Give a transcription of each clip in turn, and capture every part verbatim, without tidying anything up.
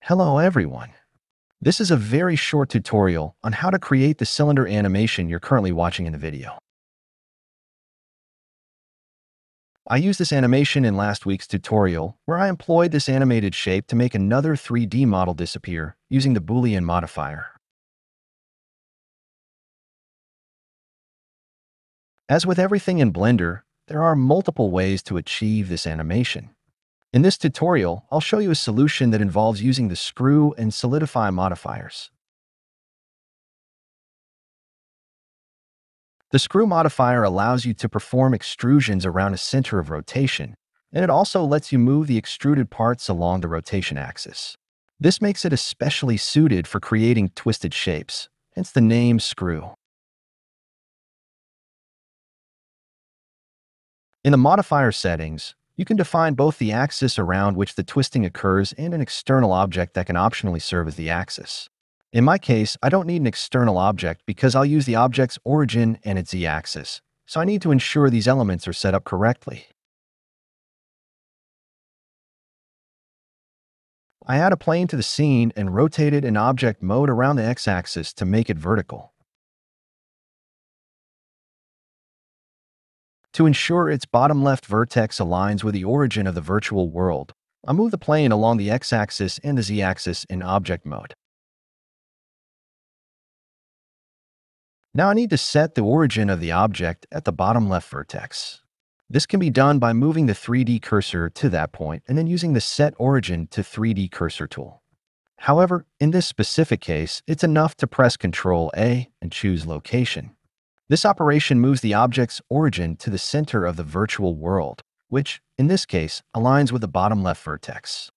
Hello everyone. This is a very short tutorial on how to create the cylinder animation you're currently watching in the video. I used this animation in last week's tutorial where I employed this animated shape to make another three D model disappear using the Boolean modifier. As with everything in Blender, there are multiple ways to achieve this animation. In this tutorial, I'll show you a solution that involves using the Screw and Solidify modifiers. The screw modifier allows you to perform extrusions around a center of rotation, and it also lets you move the extruded parts along the rotation axis. This makes it especially suited for creating twisted shapes, hence the name screw. In the modifier settings, you can define both the axis around which the twisting occurs and an external object that can optionally serve as the axis. In my case, I don't need an external object because I'll use the object's origin and its z-axis, so I need to ensure these elements are set up correctly. I add a plane to the scene and rotated an object mode around the x-axis to make it vertical. To ensure its bottom left vertex aligns with the origin of the virtual world, I move the plane along the x-axis and the z-axis in object mode. Now I need to set the origin of the object at the bottom left vertex. This can be done by moving the three D cursor to that point and then using the Set Origin to three D Cursor tool. However, in this specific case, it's enough to press control A and choose Location. This operation moves the object's origin to the center of the virtual world, which, in this case, aligns with the bottom left vertex.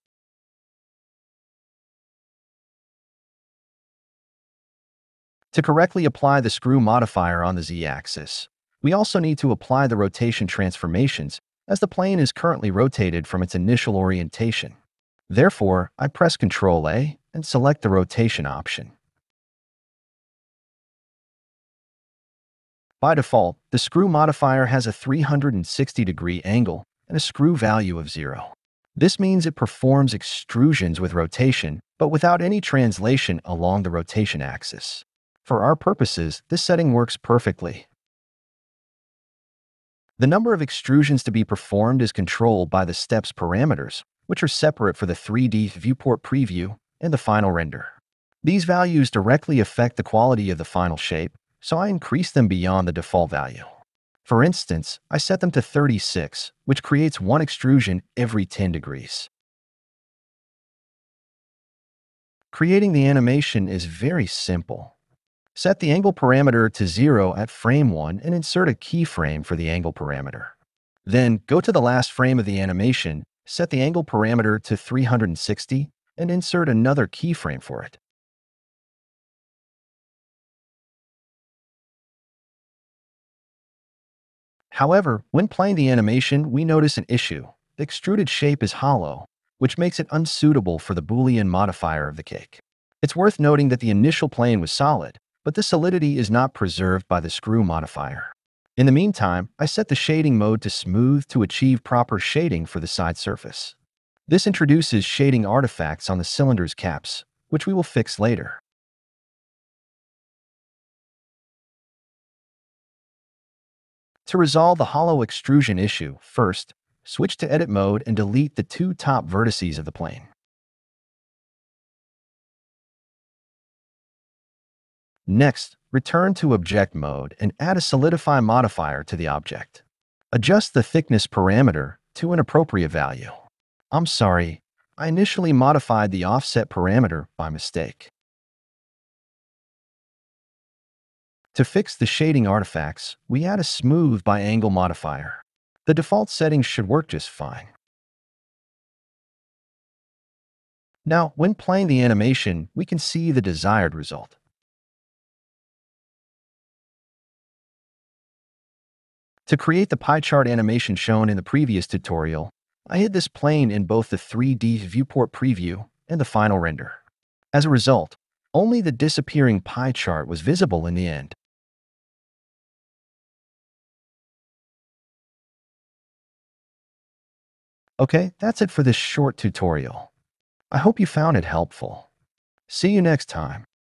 To correctly apply the screw modifier on the z-axis, we also need to apply the rotation transformations as the plane is currently rotated from its initial orientation. Therefore, I press control A and select the rotation option. By default, the screw modifier has a three hundred sixty degree angle and a screw value of zero. This means it performs extrusions with rotation, but without any translation along the rotation axis. For our purposes, this setting works perfectly. The number of extrusions to be performed is controlled by the steps parameters, which are separate for the three D viewport preview and the final render. These values directly affect the quality of the final shape, so I increase them beyond the default value. For instance, I set them to thirty-six, which creates one extrusion every ten degrees. Creating the animation is very simple. Set the angle parameter to zero at frame one and insert a keyframe for the angle parameter. Then go to the last frame of the animation, set the angle parameter to three hundred sixty, and insert another keyframe for it. However, when playing the animation, we notice an issue. The extruded shape is hollow, which makes it unsuitable for the Boolean modifier of the cake. It's worth noting that the initial plane was solid, but the solidity is not preserved by the screw modifier. In the meantime, I set the shading mode to smooth to achieve proper shading for the side surface. This introduces shading artifacts on the cylinder's caps, which we will fix later. To resolve the hollow extrusion issue, first, switch to Edit mode and delete the two top vertices of the plane. Next, return to Object mode and add a Solidify modifier to the object. Adjust the thickness parameter to an appropriate value. I'm sorry, I initially modified the offset parameter by mistake. To fix the shading artifacts, we add a Smooth by Angle modifier. The default settings should work just fine. Now, when playing the animation, we can see the desired result. To create the pie chart animation shown in the previous tutorial, I hid this plane in both the three D viewport preview and the final render. As a result, only the disappearing pie chart was visible in the end. Okay, that's it for this short tutorial. I hope you found it helpful. See you next time.